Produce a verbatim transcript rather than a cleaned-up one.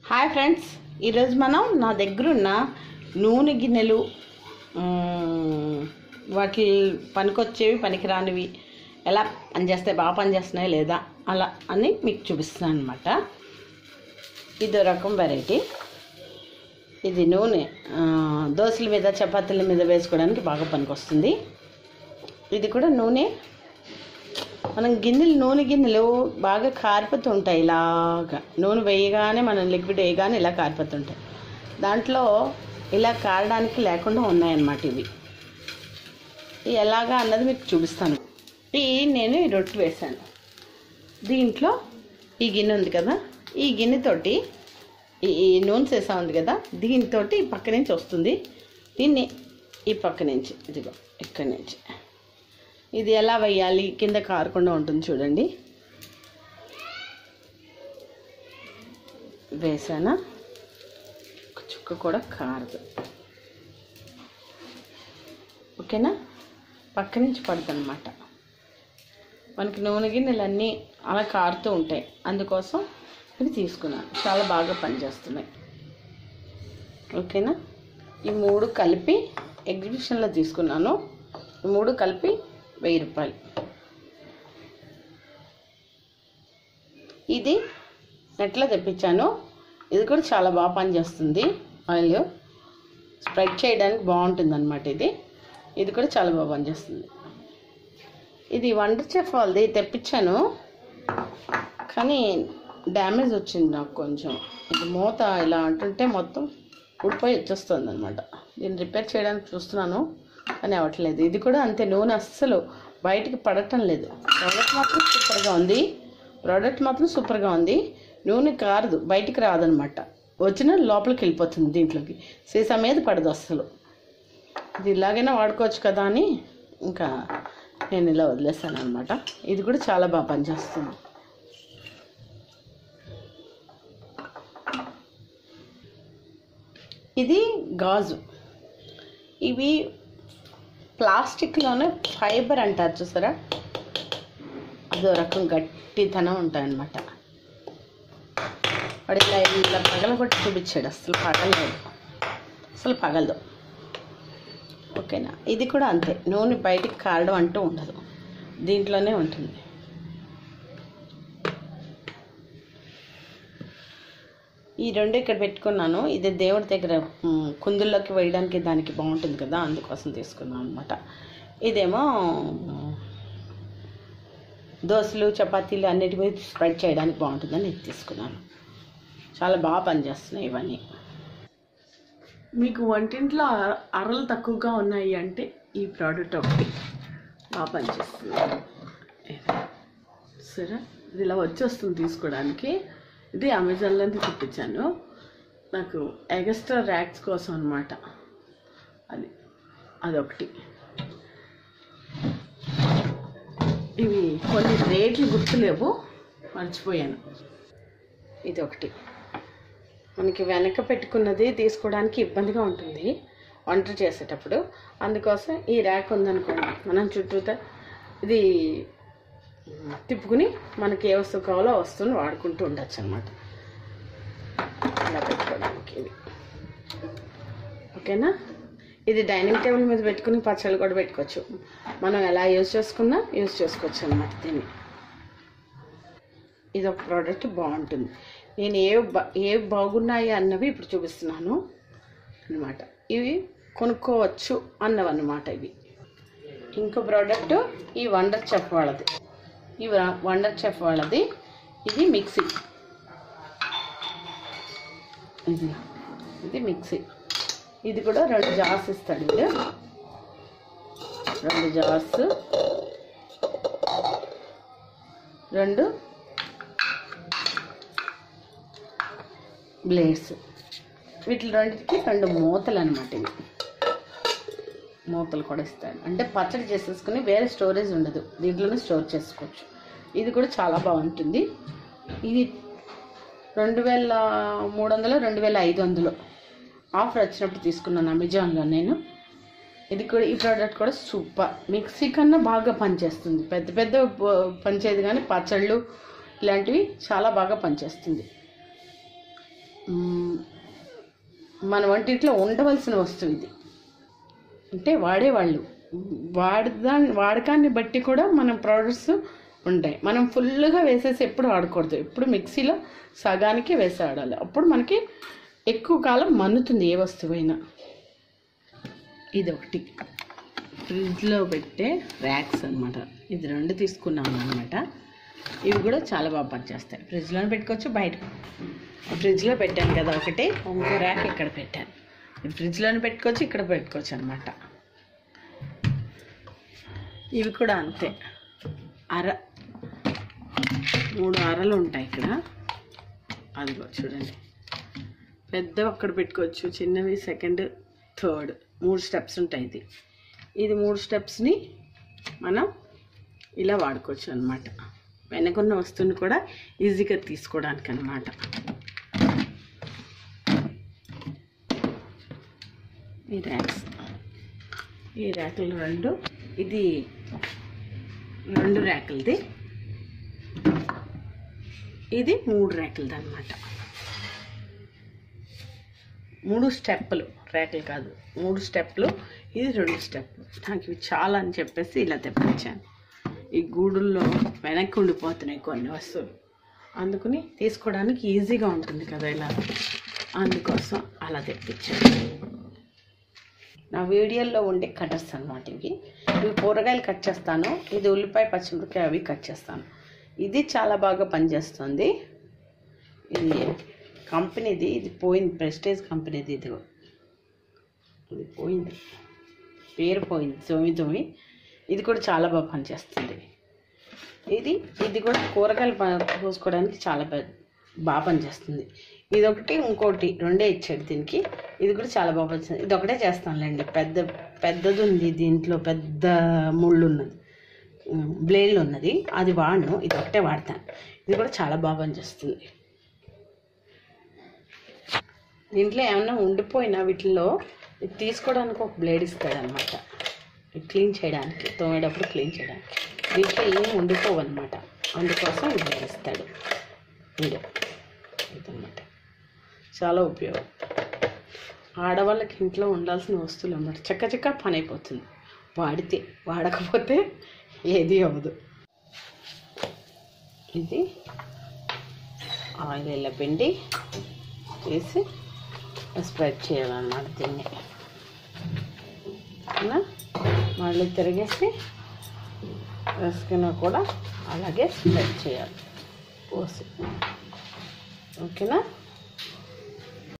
Hi friends, ఈరోజు మనం నా దగ్గర ఉన్న నూనె గిన్నెలు వాటి పనికొచ్చేవి పనికిరానివి ఎలా పనిచేస్తాయి, బాగా పనిచేస్తున్నాయి లేదా అలా అని మీకు చూపిస్తున్నాను అనమాట. ఇదో రకం వెరైటీ. ఇది నూనె దోశల మీద చపాతీల మీద వేసుకోవడానికి బాగా పనికొస్తుంది. ఇది కూడా నూనె. మనం గిన్నెలు నూనె గిన్నెలు బాగా కారిపోతుంటాయి. ఇలాగా నూనె వేయగానే మనం లిక్విడ్ వేయగానే ఇలా కారిపోతుంటాయి. దాంట్లో ఇలా కారడానికి లేకుండా ఉన్నాయన్నమాట ఇవి. ఎలాగా అన్నది మీకు చూపిస్తాను. ఈ నేను ఈ రొట్టె వేసాను. దీంట్లో ఈ గిన్నె ఉంది కదా, ఈ గిన్నెతోటి ఈ నూనె సీసా ఉంది కదా, దీంతో ఈ పక్క నుంచి వస్తుంది. దీన్ని ఈ పక్క నుంచి, ఇదిగో ఇక్కడి నుంచి ఇది ఎలా వేయాలి, కింద కారకుండా ఉంటుంది చూడండి. వేసానా, ఒక చుక్క కూడా కారదు. ఓకేనా, పక్క నుంచి పడుతుంది అన్నమాట. మనకి నూనె గిన్నెలన్నీ అలా కారుతూ ఉంటాయి, అందుకోసం ఇవి తీసుకున్నాను. చాలా బాగా పనిచేస్తున్నాయి. ఓకేనా, ఈ మూడు కలిపి ఎగ్జిబిషన్లో తీసుకున్నాను. ఈ మూడు కలిపి వెయ్యి రూపాయలు. ఇది నెట్లో తెప్పించాను. ఇది కూడా చాలా బాగా పనిచేస్తుంది. ఆయిల్ స్ప్రెడ్ చేయడానికి బాగుంటుంది అన్నమాట. ఇది ఇది కూడా చాలా బాగా పనిచేస్తుంది. ఇది వండర్ చెఫ్ వాళ్ళది తెప్పించాను, కానీ డ్యామేజ్ వచ్చింది నాకు కొంచెం. ఇది మూత ఇలా అంటుంటే మొత్తం ఊడిపోయి వచ్చేస్తుంది అనమాట. దీన్ని రిపేర్ చేయడానికి చూస్తున్నాను, కానీ అవ్వట్లేదు. ఇది కూడా అంతే, నూనె అస్సలు బయటికి పడటం లేదు. ప్రోడక్ట్ మాత్రం సూపర్గా ఉంది. ప్రోడక్ట్ మాత్రం సూపర్గా ఉంది. నూనె కారదు, బయటికి రాదనమాట. వచ్చిన లోపలికి వెళ్ళిపోతుంది, దీంట్లోకి సీసా మీద పడదు అస్సలు. ఇది ఇలాగైనా వాడుకోవచ్చు కదా అని ఇంకా నేను ఇలా వదిలేస్తాను అనమాట. ఇది కూడా చాలా బాగా పనిచేస్తుంది. ఇది గాజు. ఇవి ప్లాస్టిక్లోనే ఫైబర్ అంటారు చూసారా, అదో రకం గట్టితనం ఉంటాయన్నమాట. వాడు ఇలా ఇలా పగలగొట్టి చూపించాడు, అసలు పగలలేదు, అసలు పగలదు. ఓకేనా, ఇది కూడా అంతే, నూనె బయటికి కారడం అంటూ ఉండదు, దీంట్లోనే ఉంటుంది. ఈ రెండు ఇక్కడ పెట్టుకున్నాను. ఇది దేవుడి దగ్గర కుందుల్లోకి వేయడానికి దానికి బాగుంటుంది కదా, అందుకోసం తీసుకున్నాను అనమాట. ఇదేమో దోశలు చపాతీలు అన్నిటి మీద స్ప్రెడ్ చేయడానికి బాగుంటుందని ఇది తీసుకున్నాను. చాలా బాగా పనిచేస్తున్నాయి ఇవన్నీ. మీకు వంటింట్లో అరలు తక్కువగా ఉన్నాయి అంటే ఈ ప్రోడక్ట్ ఒకటి బాగా పనిచేస్తుంది. సరే, ఇది ఇలా వచ్చేస్తుంది తీసుకోవడానికి. ఇది అమెజాన్లో తెప్పించాను, నాకు ఎగస్ట్రా ర్యాక్స్ కోసం అనమాట. అది అదొకటి. ఇవి కొన్ని రేట్లు గుర్తులేవు, మర్చిపోయాను. ఇది ఒకటి. మనకి వెనక పెట్టుకున్నది తీసుకోవడానికి ఇబ్బందిగా ఉంటుంది వంట చేసేటప్పుడు, అందుకోసం ఈ ర్యాక్ ఉందనుకోండి, మనం చుట్టూతా ఇది తిప్పుకుని మనకి ఏ వస్తువు కావాలో ఆ వస్తువుని వాడుకుంటూ ఉండొచ్చు అనమాట. ఇలా పెట్టుకోవడానికి ఇది. ఓకేనా, ఇది డైనింగ్ టేబుల్ మీద పెట్టుకుని పచ్చళ్ళు కూడా పెట్టుకోవచ్చు. మనం ఎలా యూజ్ చేసుకున్నా యూజ్ చేసుకోవచ్చు అనమాట దీన్ని. ఇది ఒక ప్రోడక్ట్ బాగుంటుంది. నేను ఏ ఏ బాగున్నాయి అన్నవి ఇప్పుడు చూపిస్తున్నాను అనమాట. ఇవి కొనుక్కోవచ్చు అన్నవి అన్నమాట. ఇవి ఇంకో ప్రోడక్ట్ ఈ వండర్ చెఫ్ వాళ్ళది. ఈ వండర్ చెఫ్ వాళ్ళది ఇది మిక్సీ. ఇది ఇది మిక్సీ. ఇది కూడా రెండు జార్స్ ఇస్తాడు. ఇది రెండు జార్స్, రెండు బ్లేడ్స్. వీటి రెండింటికి రెండు మూతలు అనమాట. ఇవి మూతలు కూడా ఇస్తాడు, అంటే పచ్చడి చేసేసుకుని వేరే స్టోరేజ్ ఉండదు, దీంట్లోనే స్టోర్ చేసుకోవచ్చు. ఇది కూడా చాలా బాగుంటుంది. ఇది రెండు వేల మూడు వందలు రెండు వేల ఐదు వందలు ఆఫర్ వచ్చినప్పుడు తీసుకున్నాను అమెజాన్లో నేను. ఇది కూడా ఈ ప్రోడక్ట్ కూడా సూపర్. మిక్సీ కన్నా బాగా పనిచేస్తుంది. పెద్ద పెద్ద పనిచేయదు కానీ పచ్చళ్ళు ఇలాంటివి చాలా బాగా పనిచేస్తుంది. మన వంటింట్లో ఉండవలసిన వస్తువు ఇది. అంటే వాడేవాళ్ళు వాడదా వాడకాన్ని బట్టి కూడా మన ప్రోడక్ట్స్ ఉంటాయి. మనం ఫుల్గా వేసేసి ఎప్పుడు వాడకూడదు. ఎప్పుడు మిక్సీలో సగానికి వేసి ఆడాలి. అప్పుడు మనకి ఎక్కువ కాలం మన్నుతుంది ఏ వస్తువైనా. ఇది ఒకటి ఫ్రిడ్జ్లో పెట్టే ర్యాక్స్ అనమాట. ఇది రెండు తీసుకున్నాను అనమాట. ఇవి కూడా చాలా బాగా పనిచేస్తాయి. ఫ్రిడ్జ్లోనే పెట్టుకోవచ్చు, బయట ఫ్రిడ్జ్లో పెట్టాను కదా ఒకటి, ఇంకో ర్యాక్ ఇక్కడ పెట్టాను. ఇది ఫ్రిడ్జ్లోనే పెట్టుకోవచ్చు, ఇక్కడ పెట్టుకోవచ్చు అనమాట. ఇవి కూడా అంతే, అర మూడు అరలు ఉంటాయి ఇక్కడ. అదిగో చూడండి, పెద్దవి అక్కడ పెట్టుకోవచ్చు, చిన్నవి సెకండ్ థర్డ్ మూడు స్టెప్స్ ఉంటాయి. ఇది ఇది మూడు స్టెప్స్ని మనం ఇలా వాడుకోవచ్చు అనమాట. వెనకున్న వస్తువుని కూడా ఈజీగా తీసుకోవడానికి అనమాట. ఈ ర్యాక్స్ ఈ ర్యాకులు రెండు, ఇది రెండు ర్యాకులది, ఇది మూడు ర్యాకులది అనమాట. మూడు స్టెప్పులు, ర్యాకులు కాదు, మూడు స్టెప్పులు. ఇది రెండు స్టెప్పులు. నాకు ఇవి చాలా అని చెప్పేసి ఇలా తెప్పించాను. ఈ గూడుల్లో వెనక్కి ఉండిపోతున్నాయి కొన్ని వస్తువులు, అందుకని తీసుకోవడానికి ఈజీగా ఉంటుంది కదా ఇలా, అందుకోసం అలా తెప్పించాను. నా వీడియోలో ఉండే కటర్స్ అనమాట ఇవి. ఇవి కూరగాయలు కట్ చేస్తాను, ఇది ఉల్లిపాయ పచ్చిమిరపకాయ అవి కట్ చేస్తాను. ఇది చాలా బాగా పనిచేస్తుంది. ఇది కంపెనీది, ఇది పోయింది, ప్రెస్టేజ్ కంపెనీది. ఇది ఇది పోయింది, పేరు పోయింది, తొమ్మి తొమ్మి. ఇది కూడా చాలా బాగా పనిచేస్తుంది. ఇది ఇది కూడా కూరగాయలు పోసుకోవడానికి చాలా పెద్ద బాగా పనిచేస్తుంది. ఇది ఒకటి, ఇంకోటి రెండే ఇచ్చాడు దీనికి. ఇది కూడా చాలా బాగా పనిచేస్తుంది. ఇది ఒకటే చేస్తానులేండి, పెద్ద పెద్దది ఉంది దీంట్లో, పెద్ద ముళ్ళు ఉన్నది, బ్లేడ్లు ఉన్నది, అది వాడను, ఇది ఒకటే వాడతాను. ఇది కూడా చాలా బాగా పనిచేస్తుంది. దీంట్లో ఏమన్నా ఉండిపోయినా వీటిల్లో ఇది తీసుకోవడానికి ఒక బ్లేడ్ ఇస్తాడు అనమాట, క్లీన్ చేయడానికి, తోమేటప్పుడు క్లీన్ చేయడానికి. దీంట్లో ఏం ఉండిపోవు అనమాట, అందుకోసం ఇది బ్లేడ్ ఇస్తాడు. వీడు ఇదన్నమాట, చాలా ఉపయోగం. ఆడవాళ్ళకి ఇంట్లో ఉండాల్సిన వస్తువులు అన్నమాట. చక్క చక్క పని అయిపోతుంది వాడితే, వాడకపోతే ఏది అవ్వదు. ఇది ఆయిల్ ఇలా పిండి వేసి స్ప్రెడ్ చేయాలన్నమాట. దీన్ని మళ్ళీ తిరిగేసి వేసుకున్నా కూడా అలాగే స్ప్రెడ్ చేయాలి పోసి. ఓకేనా?